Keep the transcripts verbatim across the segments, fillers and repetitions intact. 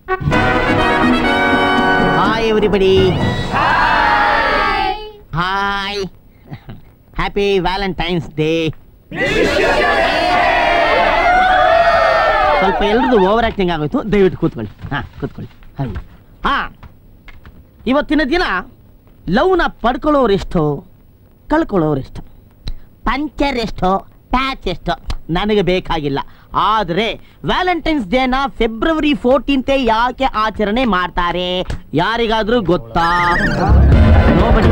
Hi everybody. Hi. Hi. Happy Valentine's Day. ಸ್ವಲ್ಪ ಎಲ್ರದ್ದು over acting ಆಗೋಯ್ತು, ದಯವಿಟ್ಟು ಕೂತ್ಕೊಳ್ಳಿ. ಹಾ ಕೂತ್ಕೊಳ್ಳಿ. ಹಾ ಇವತ್ತಿನ ದಿನ ಲವ್ನ ಪಡ್ಕೊಳ್ಳೋರೆಷ್ಟೋ ಕಳ್ಕೊಳ್ಳೋರೆಷ್ಟೋ, ಪಂಚರ್ ಎಷ್ಟೋ ಪ್ಯಾಚ್ ಎಷ್ಟೋ ನನಗೆ ಬೇಕಾಗಿಲ್ಲ. ಆದರೆ ವ್ಯಾಲೆಂಟೈನ್ಸ್ ಡೇನ ಫೆಬ್ರವರಿ ಫೋರ್ಟೀನ್ತ್ ಯಾಕೆ ಆಚರಣೆ ಮಾಡ್ತಾರೆ ಯಾರಿಗಾದ್ರೂ ಗೊತ್ತಾ? ನೋಬಡಿ.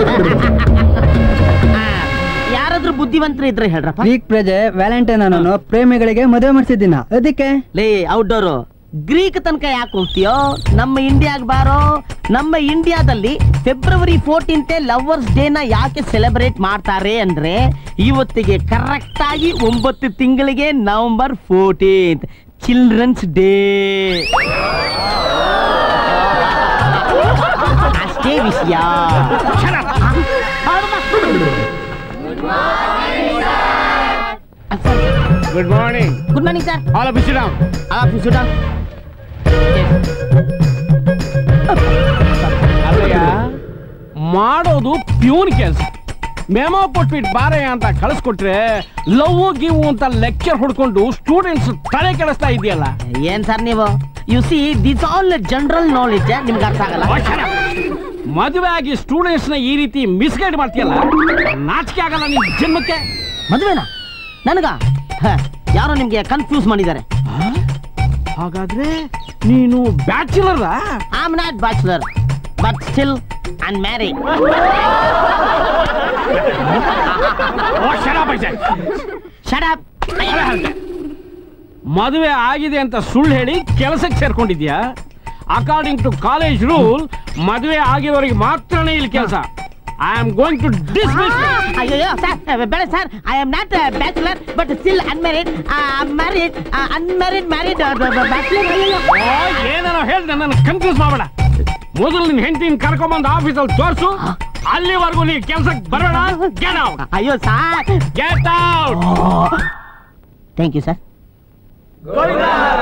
ಯಾರಾದ್ರೂ ಬುದ್ಧಿವಂತರು ಇದ್ರೆ ಹೇಳ್ರಪ್ಪ. ಗ್ರೀಕ್ ಪ್ರಜೆ ವ್ಯಾಲೆಂಟೈನ್ ಅನ್ನೋ ಪ್ರೇಮಿಗಳಿಗೆ ಮದುವೆ ಮಾಡಿಸಿದ್ದೀನ, ಅದಕ್ಕೆ. ಲೇ ಔಟ್ಡೋರು, ಗ್ರೀಕ್ ತನಕ ಯಾಕೆ ಹೋಗ್ತೀಯೋ? ನಮ್ಮ ಇಂಡಿಯಾಗ ಬಾರೋ. ನಮ್ಮ ಇಂಡಿಯಾದಲ್ಲಿ ಫೆಬ್ರವರಿ ಫೋರ್ಟೀನ್ತ್ ಲವರ್ಸ್ ಡೇನ ಯಾಕೆ ಸೆಲೆಬ್ರೇಟ್ ಮಾಡ್ತಾರೆ ಅಂದ್ರೆ, ಇವತ್ತಿಗೆ ಕರೆಕ್ಟ್ ಆಗಿ ಒಂಬತ್ತು ತಿಂಗಳಿಗೆ ನವೆಂಬರ್ ಫೋರ್ಟೀನ್ತ್ ಚಿಲ್ಡ್ರನ್ಸ್ ಡೇ. ಅಷ್ಟೇ ವಿಷಯ. Good morning. Good morning, sir. All of you sit down. All of you sit down. ಅಲ್ಲಯ್ಯ, ಮಾಡೋದು ಪ್ಯೂನ್ ಕೆಲಸ. ಮೆಮೋ ಕೊಟ್ಬಿಟ್ಟು ಬಾರಯ್ಯ ಅಂತ ಕಳಿಸ್ಕೊಟ್ರೆ ಲವ್ ಗಿವ್ ಅಂತ ಲೆಕ್ಚರ್ ಹೊಡ್ಕೊಂಡು ಸ್ಟೂಡೆಂಟ್ಸ್ ತಲೆ ಕೆಡಿಸ್ತಾ ಇದೆಯಲ್ಲ. ಏನ್ ಸರ್ ನೀವು? You see this all general knowledge, ನಿಮ್ಗೆ ಅರ್ಥ ಆಗಲ್ಲ. ಮದುವೆ ಆಗಿ ಸ್ಟೂಡೆಂಟ್ಸ್ ನ ಈ ರೀತಿ ಮಿಸ್ಗೈಡ್ ಮಾಡ್ತೀಯಲ್ಲ, ನಾಚಿಕೆ ಆಗಲ್ಲ ನಿನ್ ಜನ್ಮಕ್ಕೆ? ಮದುವೆನಾ ನನಗ? ಯಾರೋ ನಿಮ್ಗೆ ಕನ್ಫ್ಯೂಸ್ ಮಾಡಿದ್ದಾರೆ. ಹಾಗಾದ್ರೆ ನೀನು bachelor? I am not bachelor, but still unmarried. ಮದುವೆ ಆಗಿದೆ ಅಂತ ಸುಳ್ಳು ಹೇಳಿ ಕೆಲಸಕ್ಕೆ ಸೇರ್ಕೊಂಡಿದ್ಯಾ? ಅಕಾರ್ಡಿಂಗ್ ಟು ಕಾಲೇಜ್ ರೂಲ್ ಮದುವೆ ಆಗಿರೋರಿಗೆ ಮಾತ್ರನೇ ಇಲ್ಲಿ ಕೆಲಸ. I am going to dismiss you. ಅಯ್ಯೋ ಸರ್, ಬೇಡ sir. I am not bachelor but still unmarried. Married unmarried married bachelor. ಏನಾರ ಹೇಳಿ ನನ್ನನ್ನು ಕನ್ಫ್ಯೂಸ್ ಮಾಡಬೇಡ. ಮೊದಲು ನಿನ್ನ ಹೆಂಡತಿನ ಕರ್ಕೊಂಬಂದು ಆಫೀಸಲ್ಲಿ ತೋರಿಸು, ಅಲ್ಲಿವರೆಗೂ ನೀನು ಕೆಲಸಕ್ಕೆ ಬರೋಣ. Get out. ಅಯ್ಯೋ sir, get out. Thank you sir.